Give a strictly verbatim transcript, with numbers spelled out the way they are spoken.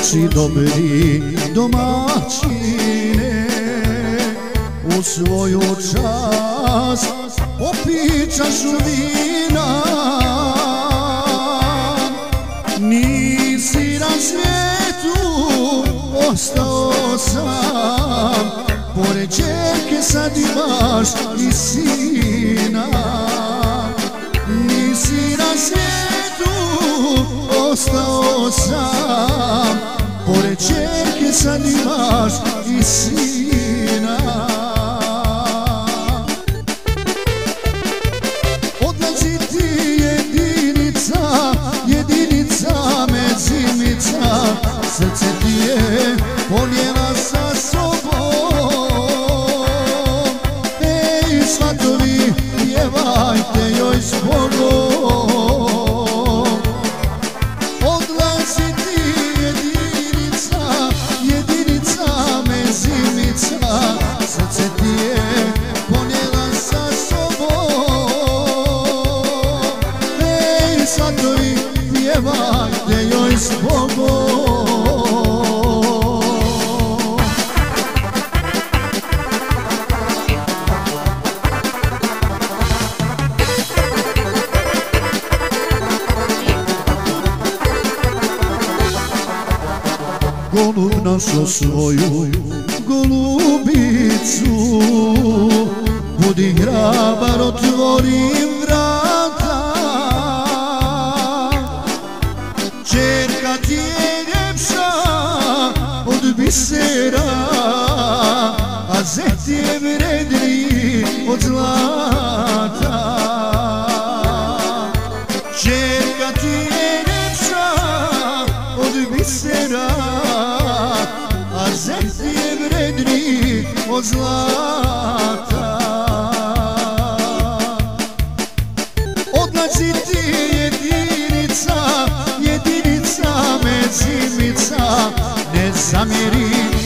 domaći dobri domaćine, u svoju čast popit čašu vina. Nisi na svijetu ostao sam, pored ćerke sad imaš i sina. Nisi na svijetu ostao sam, pored ćerke sad imaš i sina. Odlazi ti jedinica, jedinica me zimica, srce ti je ponijela sa sobom. Ej, svatovi, pjevajte joj s Bogom. Odlazi ti jedinica, jedinica me zimica, srce ti je ponijela sa sobom. Ej, svatovi, pjevajte joj s Bogom. Golub našo svoju golubicu, budi hrabar, otvori vrata. Ćerka ti je ljepša od bisera, a zet je vredniji od zlata. Ćerka ti je ljepša od bisera, a zet je vredniji od zlata. Odlazi ti jedinica, jedinica me zimica, ne zamjeri